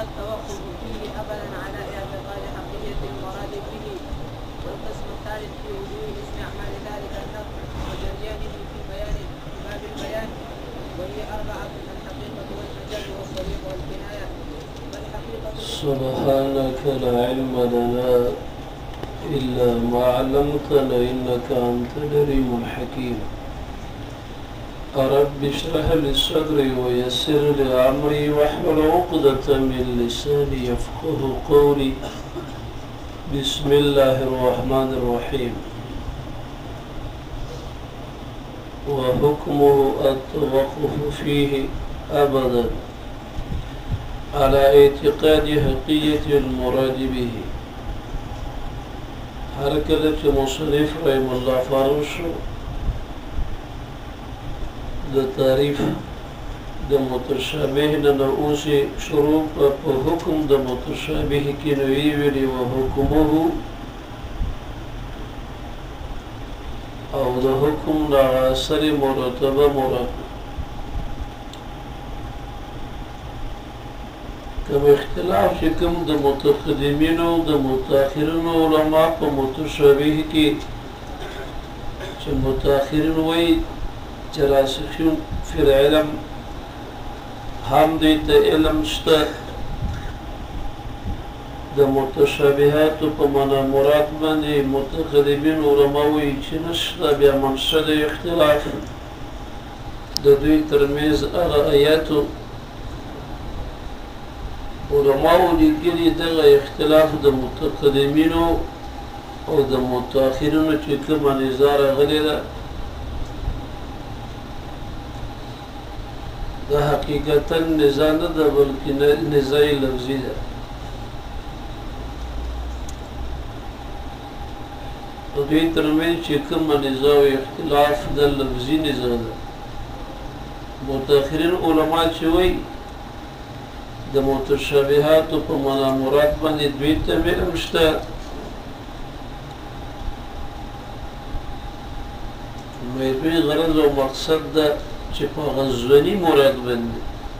التوقف فيه أبدا على اعتقاد حقية المراد به. والقسم الثالث في وجوه استعمال ذلك اللفظ وجريانه في باب البيان، وهي أربعة: الحقيقة والمجاز والصريح والكناية. سبحانك لا علم لنا إلا ما علمتنا إنك أنت العليم الحكيم. رب اشرح لي صدري ويسر لي أمري واحلل عقدة من لساني يفقه قولي. بسم الله الرحمن الرحيم. وحكمه التوقف فيه أبدا على اعتقاد حقية المراد به. هر کله چې مصنف رحم الله فارغ شو د تعریف د متشابه نه اوس شروع په حکم د متشابه کې نو ویلي او حکمه او د حکم د اثر مرتبه مراد کوم اختلاف چې کوم د متقدمین او د متأخرین علما په متشابه کې چې متأخرین وایي چې راسخین فی العلم هم دې ته علم شته د متشابهات په معنا مراد باندې متقدمین علما وایي چې نشته بیا منشأ د اختلاف د دوی ترمنځ آیاتو علماء لیکلي دغه اختلاف د متقدمینو او د متأخرینو چې کومه نظر غلې ده د حقیقتا نظر نه ده بلکې نظر لفظي ده. د دوی ترمنځ چې کومه نظر او اختلاف د لفظي نظر ده. متأخرین علما چې وایي د متشابهات په معنا مراد باندې دوی ته علم شته نو دوی غرض او مقصد ده چې په غزونی مراد باندې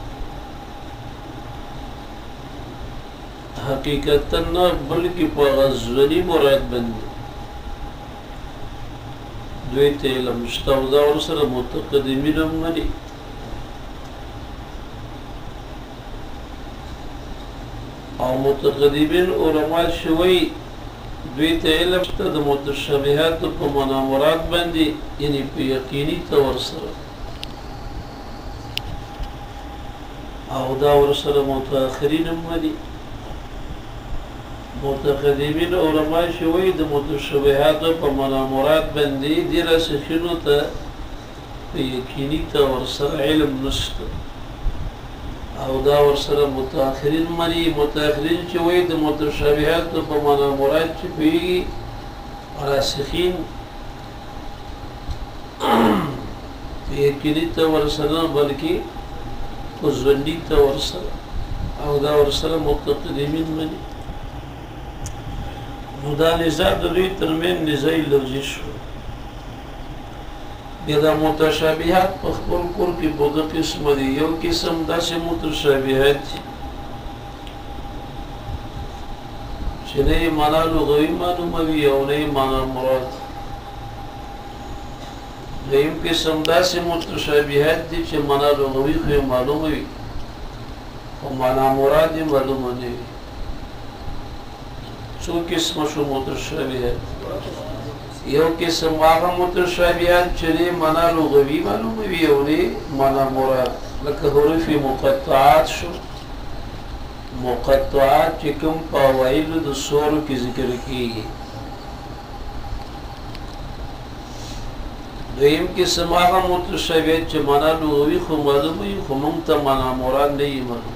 حقیقتا نه بلکې په غزونی مراد باندې دوی ته علم شته او دا ورسره متقدمین هم مني. او متقدمین علما شوي دوی ته علم شته د متشابهات په معنا مراد باندې یعنی په یقیني تور سره او دا ورسره متأخرین هم دي. متقدمین علما شوي د متشابهات په معنا مراد باندې د راسخینو ته په یقیني تور سره علم نشته او دا ورسره متأخرین مني. متأخرین چې وایي د متشابهات په معنا مراد چې پیږي راسخین یقیني ته ورسره بلکې ظني ته ورسره او دا ورسره متقدمین مني. نو دا نزاع د دوی ترمنځ نزاع لفظي شو. بیا دا متشابهات په خپل کور کې په دوه قسمه دي. یو قسم داسې متشابهات دي چې نه یې معنا لغوي معلومه وي او نه یې معنا مراد. دویم قسم داسې متشابهات دي چې معنا لغوي خو معلومه وي او معنا مراد یې معلومه نه وي. څو قسمه شو متشابهات؟ یو قسم هغه متشابهات چې معنا لغوي معلومه وي او نه معنا مراد، لکه حروف مقطعات شو. مقطعات چې کوم په اوایلو د سورو کې ذکر کیږي. دویم قسم هغه متشابهات چې معنا لغوي خو معلومه وي خو موږ ته معنا مراد نه وي معلوم،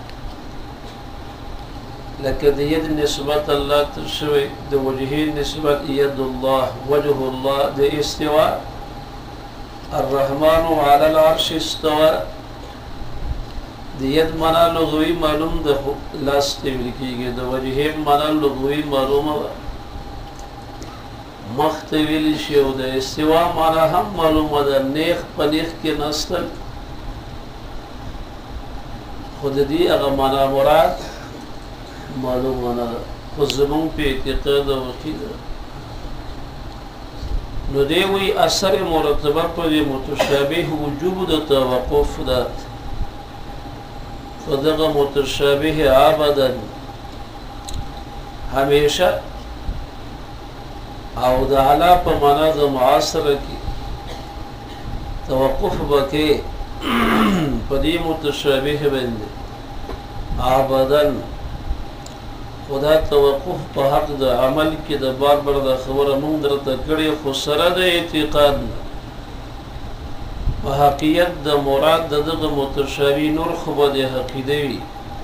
لکه د ید نسبت الله ته شوی، د وجهه نسبت ید الله، وجه الله، د استواء الرحمن على العرش استوى. د ید معنا لغوي معلوم د لاس ته ویل کېږي، د وجهه معنا لغوي معلومه مخ ته ویل شي، او د استواء معنا هم معلومه ده، نیخ په نیخ کې نستل. خو د دې هغه معنا مراد معلومه نه ده خو زمونږ په اعتقاد او عقیده نو دی وی اثر مرتبه په متشابه وجوب د توقف ده فدغه متشابه ابدا همیشه او د علا په معنا د معاصره کې توقف وکي په دې متشابه باندې ابدا خدا توقف په حق د عمل کې د بار بار د خبره مونږ درته کړې خو سره د اعتقاد په حقیقت د مراد دغه متشابه نور خو به د عقیده وي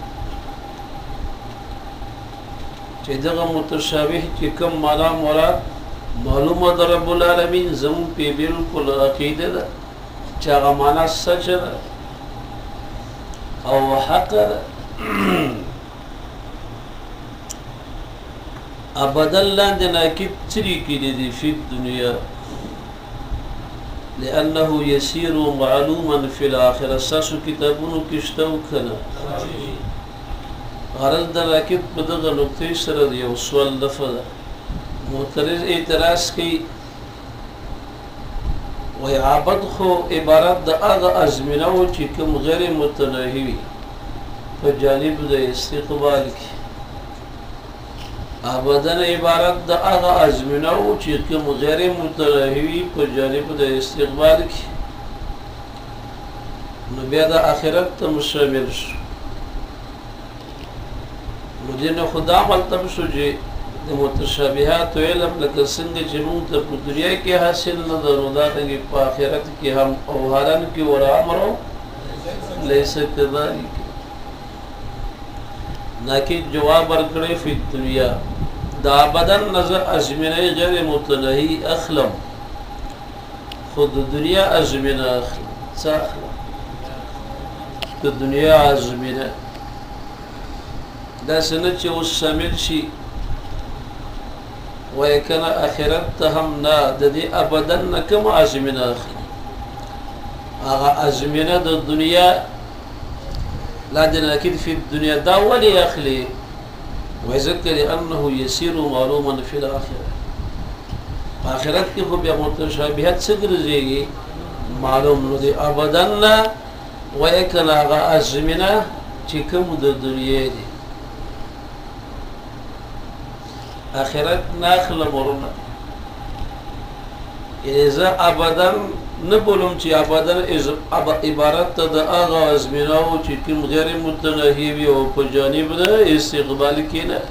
چې دغه متشابه چې کوم معنا مراد معلومه در رب العالمین زمون په بالکل عقیده ده چې هغه معنا سچ ده او حق ده ابدا لاندې ناکید چری کړي دي په دنیا لانه يسير معلوما في الاخره ساسو کتابونو کې شته وکنه غرض د راکب په دغه نقطې سره یو سوال لفظ معترض اعتراض کوي وای عبادت خو عبارت د هغه ازمنه او چې کوم غیر متناهي وي په جانب د استقبال کې ابدا عبارت د هغه ازمنه او چې کوم غیر متناهي وي په جانب د استقبال کې نو بیا د آخرت ته مشامل شو مدینه خدا ملتب شو چې د متشابهات علم لکه څنګه چې موږ ته په دنیا کې حاصل نه درو دا څنګه په آخرت کې هم او هرن کې ور امرو ليس كذلك ناکید جواب ورکړي په دنیا دا بدن نظر ازمنه غیر متناهي اخلم خود دنیا ازمنه اخلم څاخلم د دنیا ازمنه دا سنه چې اوس شامل شي وای کنه اخرت ته هم نه د دې ابدا نه کوم ازمنه اخلي هغه ازمنه د دنیا لا دناكد في الدنيا دا ولي اخلي وذكر انه يسير معلوما في الاخره اخرت کې خو بیا متشابهات څنګه زیږي معلوم نو دي ابدا نه وای کنه هغه ازمنه چې کوم د دنیا دي آخرت ناخل مرونه اذا ابدا نبولم چې ابدا عبارت د هغه ازمنه او چې کوم غیر متناهي وي او په جانب د استقبال کې نه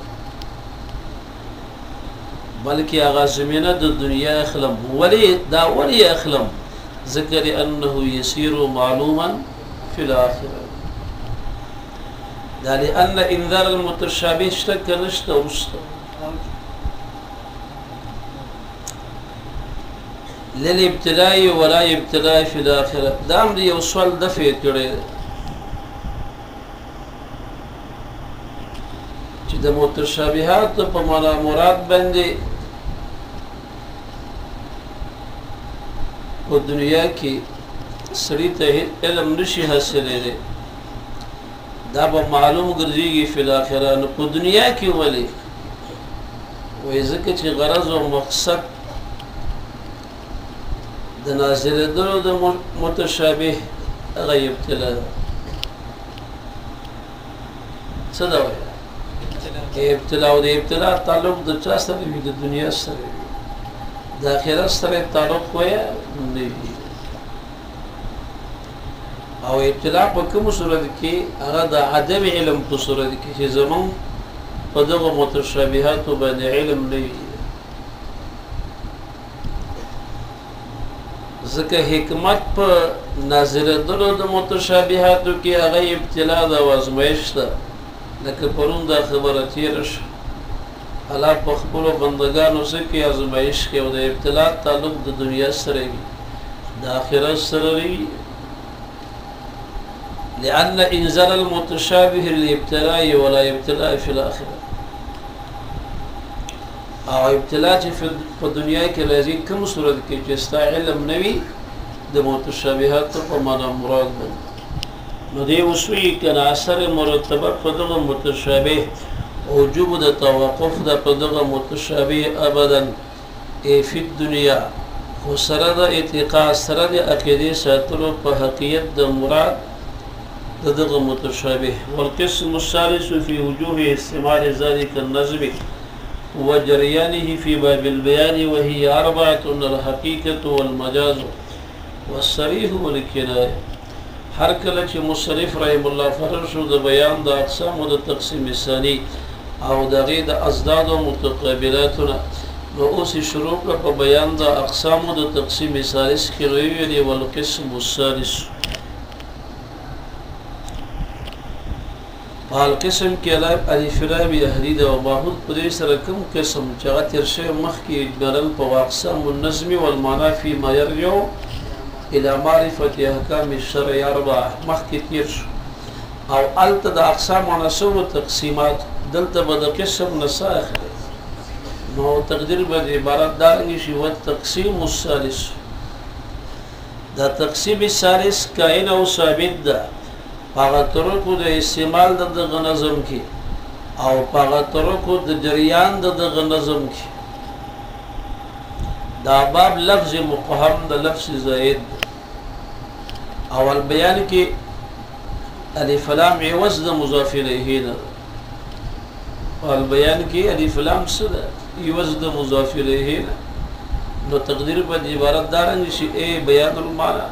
بلکې هغه ازمنه د دنیا اخلم ولی اخلم ذکر انه يسير معلوما في الاخره دا لان انذار المتشابه اشتك نشته ورسته للابتلاء ولا ابتلاء في الاخره دا امر یو سوال دفع کړي چې د متشابهات په معنا مراد باندې په دنیا کې سړی ته علم نشي حاصلېږي دا به معلوم ګرځيږي په الاخره نو په دنیا کې ولې وې ځکه چې غرض او مقصد د نازل درو د متشابه هغه ابتلا څه دا وایي ابتلا او د ابتلا تعلق د چا سره وي د دنیا سره وي د آخرت سره تعلق وایي نه وي او ابتلا په کوم صورت کې هغه د عدم علم په صورت کې چې زمون په دغه متشابهات باندې علم نه وي ځکه حکمت په نازله درو د متشابهاتو کې هغه ابتلا د وازمایش ده لکه پرون دا خبره تیر شو الله په خپل بندگانو سره کې ازمایش کې او د ابتلا تعلق د دنیا سره وي د آخرت سره وي لأن انزال المتشابه للابتلاء ولا ابتلاء في الآخرة او ابتلاء په دنیا کې راځي کوم صورت کې چې ستا علم نوي د متشابهات په معنا مراد ده نو دی وسوي کنه اثر مرتبه په دغه متشابه وجوب د توقف د په دغه متشابه ابدا فی الدنیا خو سره د اعتقاد سره د عقیدې ساتلو په حقیقت د مراد دغه متشابه. والقسم الثالث في وجوه استعمال ذلك النظم وجريانه في باب البيان وهي أربعة: الحقيقة والمجاز والصريح والكناية. هر کله چې مصنف رحم الله فرض شو د بیان د اقسام او د تقسیم ثانی او د غید ازداد او متقابلاتونه نو اوس شروع په بیان د اقسام او د تقسیم ثالث کې ویلي والقسم الثالث. القسم کې الف لام اهلی د وباحث پرې سره کوم قسم چې غتر شی مخ کې اجمالا په اقسام النظم والمعنى فيما يرجع الى معرفه احکام الشرع اربعه مخ کې تیر او الت د اقسام عناصر او تقسیمات دلته به د قسم نسائخ نو تقدیر به عبارت دار شي و تقسیم الثالث. دا تقسیم الثالث کائن او ثابت ده هغه طرقو د استعمال د دغه نظم کې او هغه طرقو د جریان د دغه نظم کې. دا باب لفظ مقهم د لفظ زائد اول بیان کې الف لام عوض د مضاف الیه نه اول بیان کې الف لام څه ده عوض د مضاف الیه نه نو تقدیر په عبارت دارنګ شي بیان المعنى.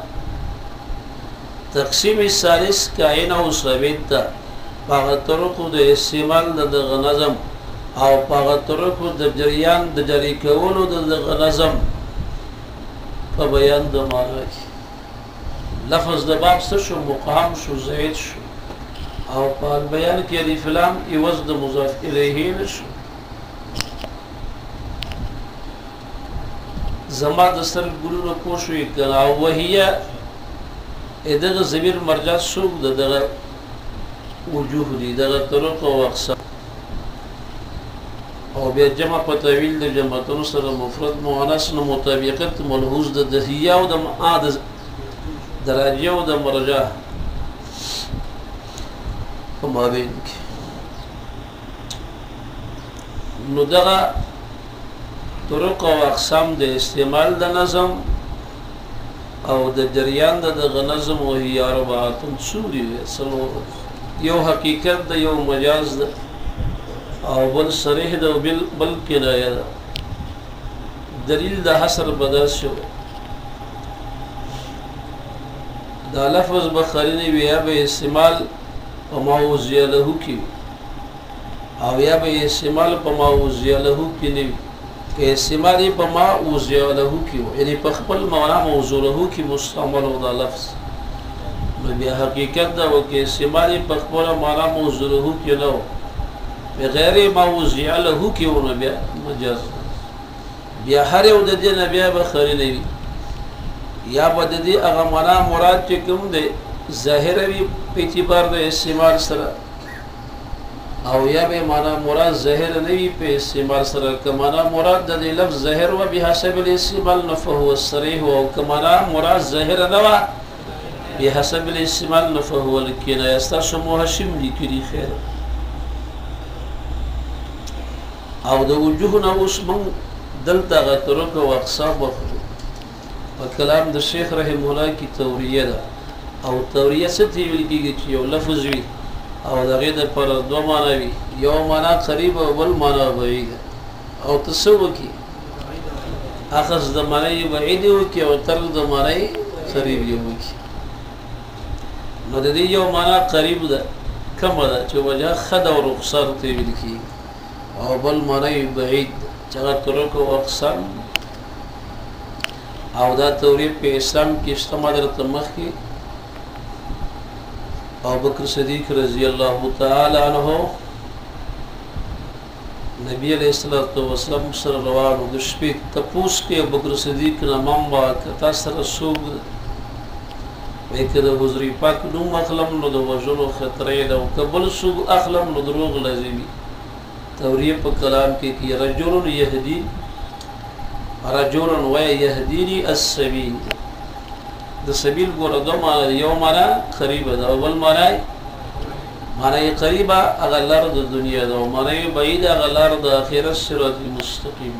تقسیم الثالث کائن او ثابت ده هغه طرقو د استعمال د دغه نظم او هغه طرقو د جریان د جری کولو د دغه نظم په بیان د معنی کې. لفظ د باب څه شو مقام شو زائد شو او په بیان کې الف لام عوض د مضاف الیه نشو. زما د سر ګلو پوښوي کنا او وهي دغه ضمیر مرجع سوق دغه وجوه دي دغه طرق او اقسام او بیا جمع په تعویل د جمعتون سره مفرد مؤنث نو مطابقت ملحوظ د دهیه او د معاد درجه او د مرجع په مابین کې نو دغه طرق او اقسام د استعمال د نظم او د جریان د نظم او هي اربعه سوري سلو یو حقیقت د یو مجاز د او بل صریح د بل کنایه ده. دلیل د حصر بدل شو دا لفظ بخارینی بیا به استعمال په موضوع له کی او یا به استعمال په موضوع له کی نه استعمال په موضوع له کی یعنی په خپل معنا موضوع له کی مستعمل او دا لفظ نو بیا حقیقت دا و کې استعمال په خپل معنا موضوع له کی نه بغیر موضوع له کی ونه بیا مجاز بیا هر یو د دې نبی بخارینی یا بد دي هغه معنا مراد چې کوم دی ظاهر وي په اعتبار د استعمال سره او یا به معنا مراد ظاهر نه وي په استعمال سره کمانا مراد د لفظ ظاهر و به حسب الاستعمال نفه الصریح او کمانا مراد ظاهر نه و به حسب الاستعمال نفه الکنایه استاسو مهشم لیکلی خیر او د وجوه نو اوس من دلته غترک او اقسام وکړو کلام د شیخ رحم الله کی توریه ده او توریه څه دی ویل کیږي چې یو لفظ وي او دغه د پر دوه معنی وي یو معنی قریب او بل معنی بعید او تصور کی اخذ د معنی بعید او کی او تر د معنی قریب یو کی نو د دې یو معنی قریب ده کومه ده چې وجه خد او رخصت دی ویل کیږي او بل معنی بعید چې ترک او اقسام او دا توریه په اسلام کې استعمال درته مخ کې ابو بکر صدیق رضی الله تعالی عنہ نبی علیہ الصلوۃ والسلام سره روانو د شپې تپوس کې ابو بکر صدیق نامم با کتا سره سوق وکړه حضور پاک نو مخلم نو د وجلو خطرې او قبل سوق اخلم نو دروغ لازمي توریه په کلام کې رجل یهدی رجل ويهديني السبيل د سبیل ګور دوه یو معنا قریب ده اول معنا معنی قریبا اغلار د دنیا دا معنی بعید اغلار د آخرت صراط مستقیم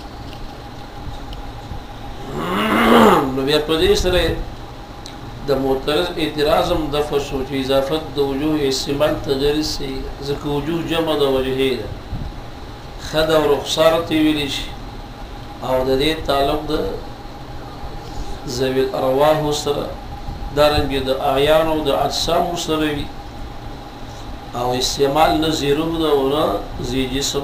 نو بیا په دې سره د معترض اعتراض هم د فشو چې اضافت د وجوه استعمال تغیر سي ځکه وجوه جمع د وجهه ده خد او رخصار تی ویل شي او د دې تعلق د ذوی الارواح سره دارنګ د اعیان او د اجسام سره وي او استعمال نه زیرو ده او نه زی جسم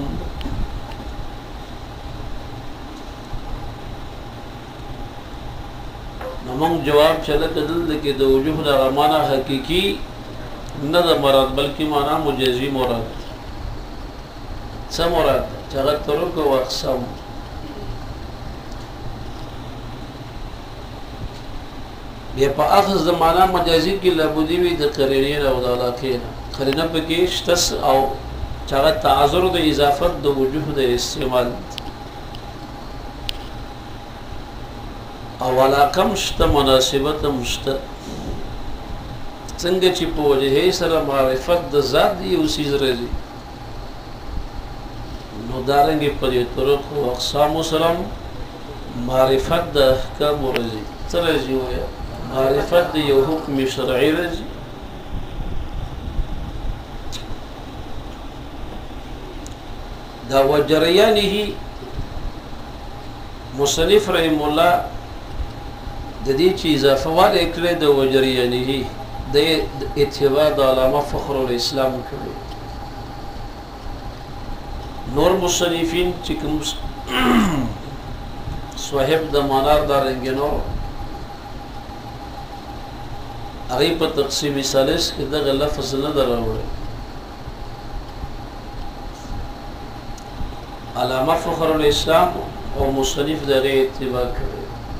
نمون جواب چلے کدل کہ د وجوه د معنا حقيقي نه د مراد بلکې معنا مجازي مراد څه مراد چې طرق او اقسام بیا په اخذ د معنا مجازي کې لابدی وي د قرینه او د علاقه قرینه په کې شتس او چې تعذر د اضافت د وجوه د استعمال او علاقم شته مناسبت مشته څنګه چې په وجهه سره معرفت د ذات دی او سیز راځي نو دارنګ په دې طرق او اقسام سره معرفت د احکام راځي څه راځي وایي معرفت د یو حکم شرعي راځي دا وجریانه مصنف رحم الله د دې چې اضافه واره کړې د وجریانه د اتباع د علامه فخر الاسلام کړي نور مصنفین چې کوم صاحب د منار دارنګنو هغه په تقسیم ثالث کې دغه لفظ نه دراوړي علامه فخر الاسلام او مصنف دغه اتباع کړي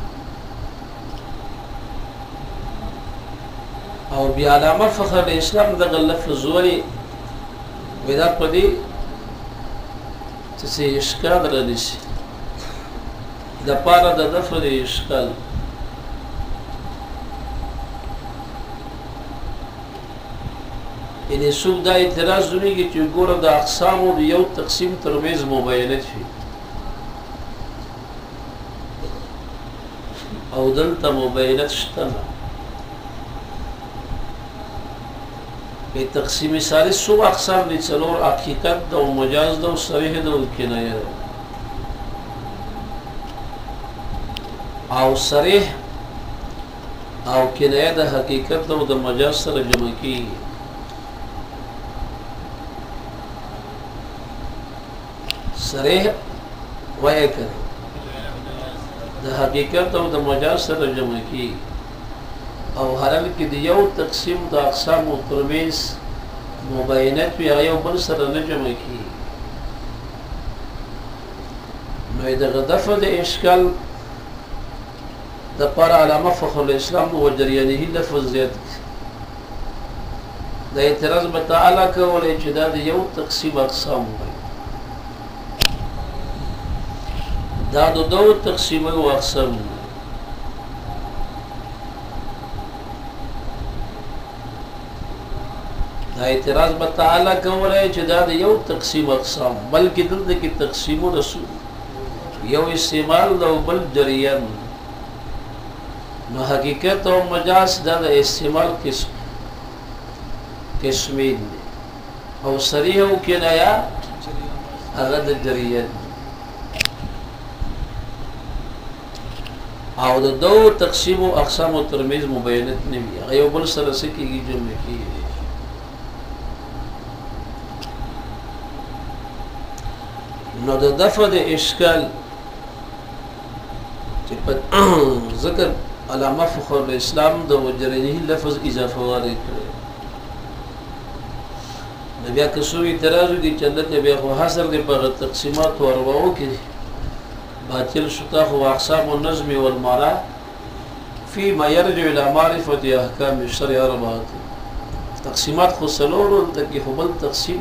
او بیا علامه فخر الاسلام دغه لفظ وری ودا پدې چې اشکال راځي د پاره د دفع اشکال ان سوق دا اعتراض لري چې ګوره د اقسام او یو تقسیم ترمنځ مباینت شي او دلته مباینت شته په تقسیم ثالث سو اقسام دي څلور حقیقت او مجاز او صریح او کنایه او صریح او کنایه د حقیقت او د مجاز سره جمع کیږي صریح وایي کړه د حقیقت او د مجاز سره جمع کیږي او حالل کې د یو تقسیم د اقسام او ترمنځ مباینت وی یو بل سره نه جمع کیږي نو د دفع د اشکال د پر علامه فخر الاسلام او جریانه لفظ زیات د اعتراض به تعالی کولای چې دا د یو تقسیم اقسام وي دا د دوه تقسیم او اقسام دا اعتراض به تعالی کولای چې دا د یو تقسیم اقسام بلکې دلته کې تقسیم رسول یو استعمال او بل جریان نو حقیقت او مجاز دا د استعمال قسمین او صریح او کنایه هغه د جریان او د دوه تقسیم او اقسام ترمنځ مباینت نه وي هغه یو بل سره سکیږي جمع کیږي نو د دفع د اشکال چې په ذکر علامه فخر الاسلام د وجرینه لفظ اضافه واره کړی نو بیا که څو اعتراض دي چې دلته بیا خو حاصل دی په تقسیمات او اربعو کې باطل شتا خو اقسام النظم والمعنى فيما يرجع الى معرفه احكام الشرع اربعه تقسیمات خو سلور دغه خو بل تقسیم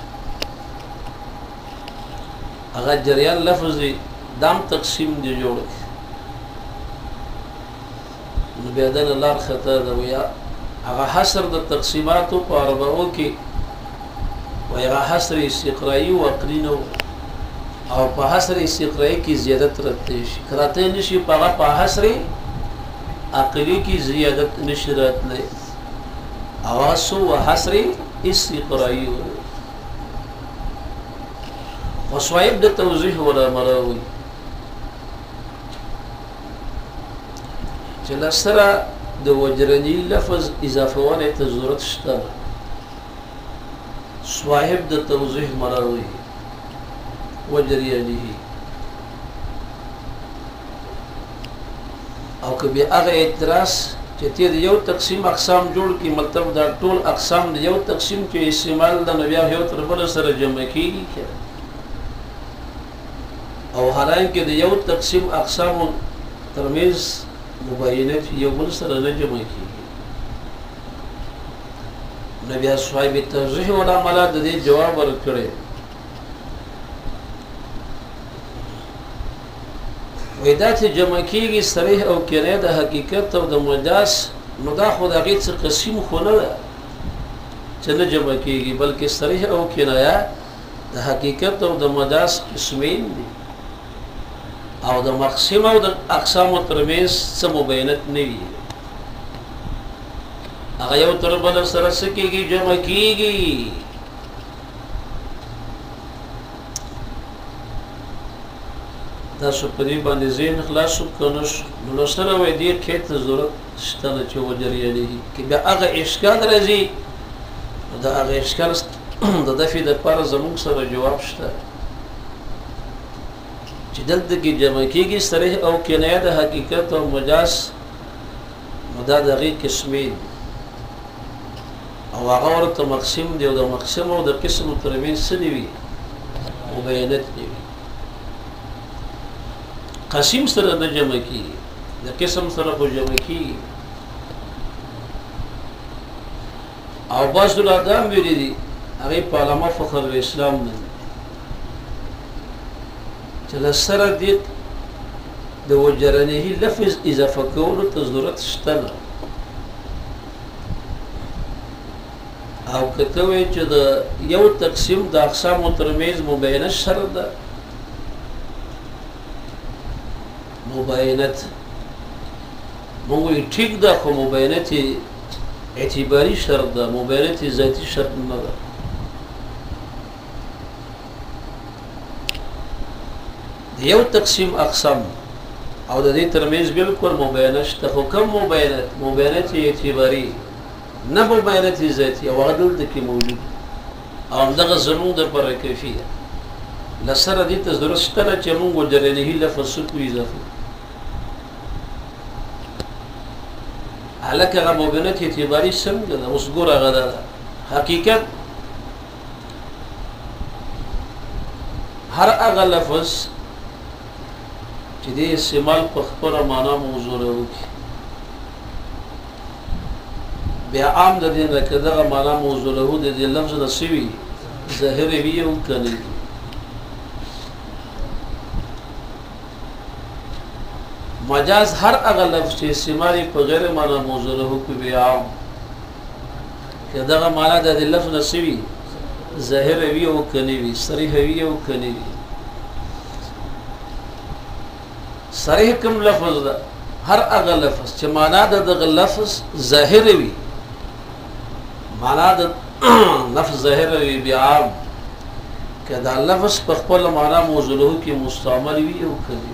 اگر جریان لفظ دام تقسیم دی جوړ نو بیا د لار خطا ده ویا هغه حصر د تقسیمات په اربعو کې ويغا حصر استقرائي وقرينو او په حصر استقرائي کی زیادت رته شي کراته نشي په حصر عقلی کی زیادت نشي راتله اواسو وحصر استقرائي وصوائب د توضیح ولا مراوي چې لسره د وجرنی لفظ اضافه ونه ته ضرورت شته صواحب د توضیح مراوي وجريانه او که بیا هغه اعتراض چې ته یو تقسیم اقسام جوړ کی مطلب دا ټول اقسام د یو تقسیم کې استعمال د نبی یو تر بل سره جمع کیږي او حالانکه د یو تقسیم اقسام ترمنځ مباینه یو بل سره نه جمع کیږي نبی صاحب توضیح ولا ملا د دې جواب ورکړي وېدا چې جمع کیږي صریح او کنایه د حقیقت او د مجاز نو دا خو د هغې څه قسم خو نه ده چې نه جمع کیږي بلکې صریح او کنایه د حقیقت او د مجاز قسمین دي او د مقسم او د اقسام ترمنځ څه مبینت نه وي هغه یو تر بل سره څه کیږي جمع کیږي تاسو په دې باندې ذهن خلاص وکړئ نو سره وې دې کې ته ضرورت شته چې وجریانه کې بیا هغه اشکال راځي دا هغه اشکال د دفع د لپاره زموږ سره جواب شته چې دلته کې جمع کېږي صریح او کنایه د حقیقت او مجاز نو دا دغه قسمین او هغه ورته مقسم دی او د مقسم او د قسم ترمنځ څه دی مبینت دی قسم سره نه جمع کیږي د قسم سره خو جمع کیږي او بعض الادم ویلي دي هغه په علامه فخر الاسلام نه چې سره دې د وجرنه لفظ اضافه کولو ته ضرورت شته او کته وی چې د یو تقسیم د اقسام ترمنځ مبینه شرط ده مباینت موږ ټیک ده خو مباینت اعتباری شرط ده مباینت ذاتی شرط نه ده یو تقسیم اقسام او د دې ترمنځ بالکل مباینه شته خو کوم مباینت اعتباری نه مباینت ذاتی او هغه دلته کې موجود او دغه زموږ د پر کیفیت لسره دې ته ضرورت شته چې موږ وجرنه لفظ کو اضافه علاقه غو مبینت اعتباری څنګه ده اوس ګوره غدا حقیقت هر هغه لفظ چې د استعمال په خپل معنا موضوع وکړي بیا عام د دې نه کده معنا موضوع له د لفظ د سوي ظاهر وی او کني مجاز هر هغه لفظ چې استعمالي په غیر معنا موضوع له کو بیا عام کده معنا د لفظ د سوي ظاهر وی او کني وی صریح وی او کني وی صریح کوم لفظ ده هر هغه لفظ چې معنا د لفظ ظاهر وي معنا د لفظ ظاهر وي بیا کدا لفظ په خپل معنا موضوع له کې مستعمل وي او کوي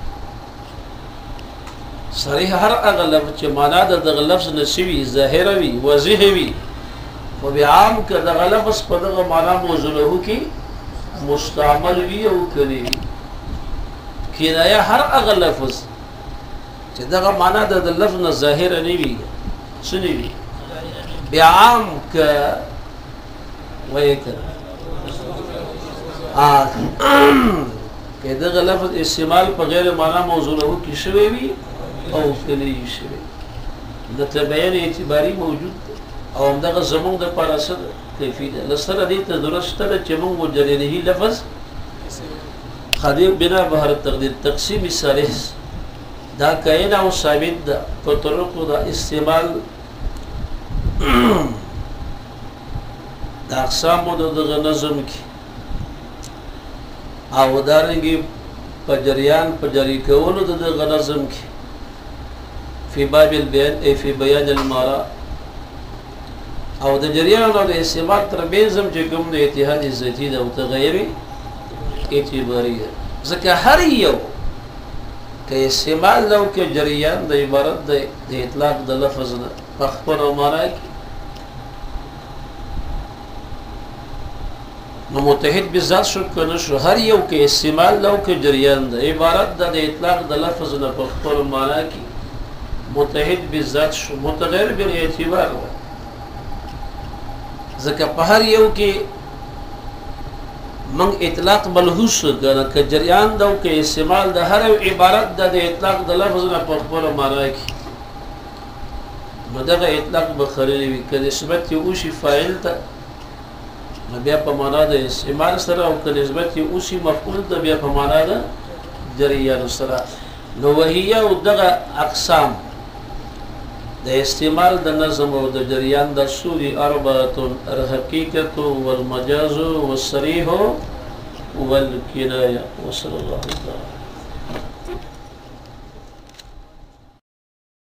صریح هر هغه لفظ چې معنا د لفظ نشوي ظاهر وي واضح وي او بیا کدا لفظ په دغه معنا موضوع له کې مستعمل وي او کوي کنایه هر هغه لفظ چې دغه معنا د لفظ نه ظاهر نه وي سني وي بیا عام ک وایي که دغه لفظ استعمال په غیر معنا موضوع له کې شوی وي او کلی شوی د تبعین اعتباری موجود او دغه زمونږ د پاراسه کیفیت لسره دې ته ضرورت شته چې موږ وجرنه لفظ خادم بنا بهر التقدير تقسيم الثالث دا کائن او ثابت دا په طرق دا استعمال د دا اقسام د دغه نظم کې او دارنګي په جریان په جری کولو د دغه نظم کې فی باب البیان ای فی بیان المارا او د جریان او د استعمال ترمنځم چې کوم د اتحاد ذاتی او تغیر اعتباری ځکه هر یو که استعمال لو کې جریان د عبارت د اطلاق د لفظ په خپل معنا کې نو متحد بذات شو کنه شو هر یو کې استعمال لو کې جریان د عبارت د اطلاق د لفظ نه په خپل معنا کې متحد بذات شو متغیر بل اعتبار و ځکه په هر یو کې من اطلاق ملحوظ کنه ک جریان دو کې استعمال د هر عبارت د اطلاق د لفظ نه په خپل معنا کې مدغه اطلاق بخری وي کله نسبت یو شی فاعل ته بیا په معنا د استعمال سره او کله نسبت یو شی مفعول ته بیا په معنا د جریان سره نو وهي او دغه اقسام د استعمال د نظم او د جریان د سوري اربعه الحقیقت والمجاز والصریح والکنایه وصلی الله تعالی